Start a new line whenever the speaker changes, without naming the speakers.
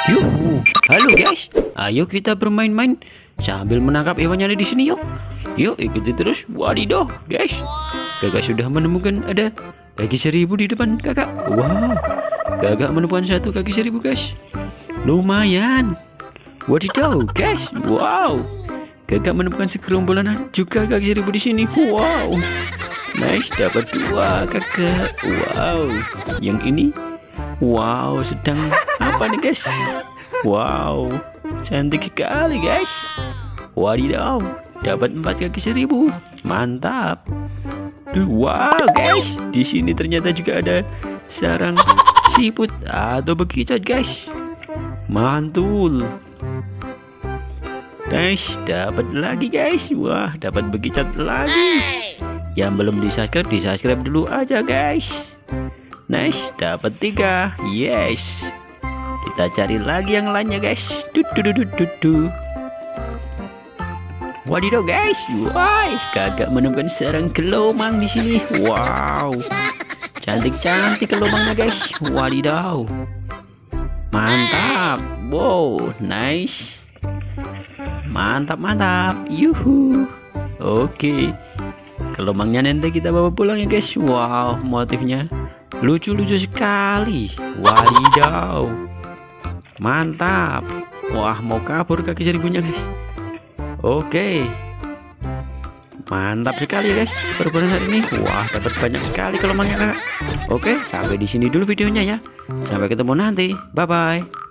Yuhu, halo guys, ayo kita bermain-main sambil menangkap hewan yang ada di sini yuk. Yuk ikuti terus. Wadidaw guys, kakak sudah menemukan ada kaki 1000 di depan kakak. Wow, kakak menemukan satu kaki 1000 guys. Lumayan. Wadidaw guys, wow, kakak menemukan segerombolan juga kaki 1000 di sini. Wow, nice, dapat 2 kakak. Wow, yang ini wow, sedang apa nih guys? Wow, cantik sekali guys. Wadidaw, dapat 4 kaki 1000. Mantap. Wow guys, di sini ternyata juga ada sarang siput atau bekicot guys. Mantul. Nice, dapat lagi guys. Wah, dapat bekicot lagi. Yang belum di-subscribe dulu aja guys. Nice, dapat 3. Yes, kita cari lagi yang lainnya guys. Wadidaw guys, wah, kakak menemukan sarang kelomang di sini. Wow, cantik-cantik kelomangnya guys. Wadidaw, mantap. Wow, nice, mantap. Yuhu. Oke, kelomangnya nanti kita bawa pulang ya guys. Wow, motifnya lucu-lucu sekali. Wadidaw, mantap. Wah, mau kabur kaki 1000-nya guys. Oke, mantap sekali ya guys perburuan hari ini. Wah, dapat banyak sekali kelomangnya kakak. Oke, sampai di sini dulu videonya ya. Sampai ketemu nanti. Bye bye.